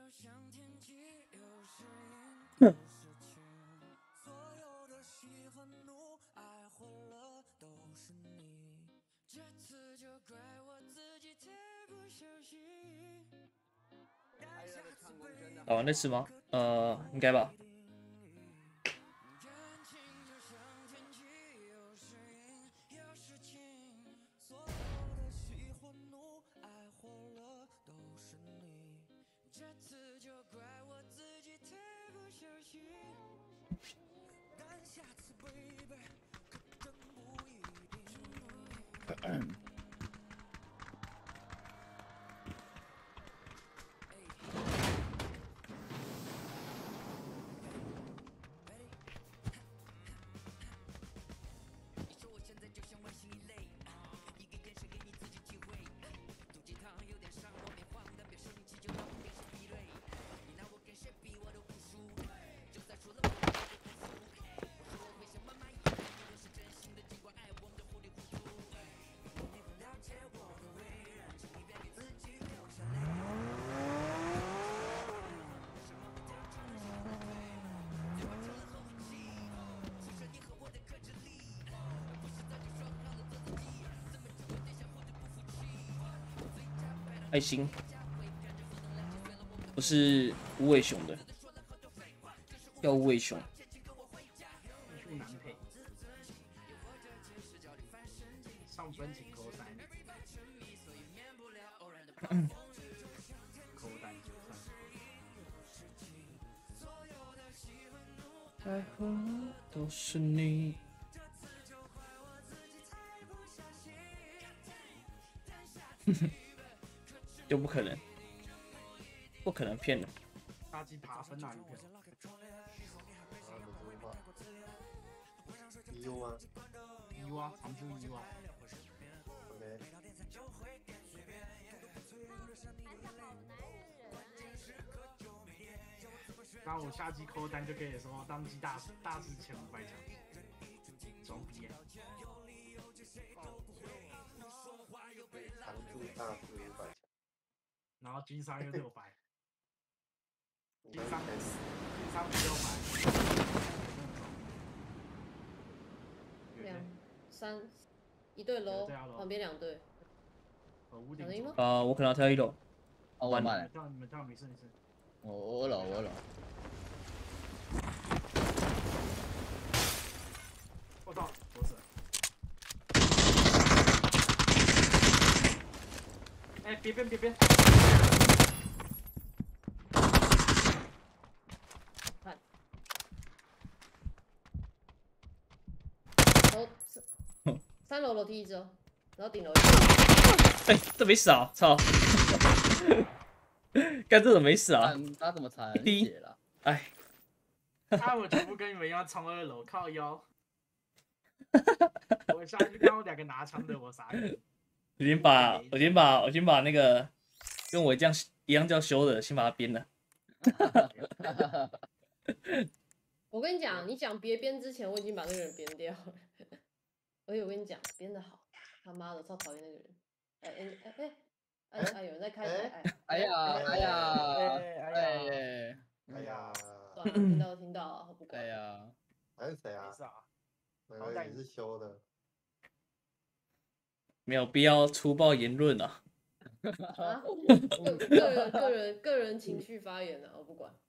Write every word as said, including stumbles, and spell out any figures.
哼。打完再吃吗？呃，应该吧。爱心，不是无尾熊的，要无尾熊。 上分请扣三，扣单就算。 爱和都是你。就不可能，不可能骗人。 垃圾爬分哪里骗？ 一 U 吗？ 一 U 啊，长出一 U 啊。 OK。 那我下机扣单就可以说当机大大师前五百强，装逼啊！ 常驻大师五百强。 然后金商又六百，金商金商六百， 两三一对楼，旁边两对。 两赢吗？ 呃，我可能要跳一楼。 哦，我慢了。 跳你们跳没事没事。 我我楼我楼。 我操，我死了。哎，别边别边。 看。楼三楼楼梯一只，然后顶楼一只。 哎，这没死啊！操！干这种没死啊！ 他怎么残血了？ 哎。 啊！我全部跟你们一样冲二楼，靠腰。我下去看到两个拿枪的，我傻眼。 已经把，我已经把，我已经把那个跟我这样一样叫修的，先把它编了。 我跟你讲，你讲别编之前，我已经把那个人编掉了。而且我跟你讲，编的好，他妈的超讨厌那个人。哎哎哎哎哎哎，有人在开台！ 哎呀哎呀哎呀哎呀！ 算了，听到听到，我不管。 哎呀， 还是谁啊？ 没事啊。 我以为你是修的。 没有必要粗暴言论啊！ 啊，个个人个人个人情绪发言啊，我不管。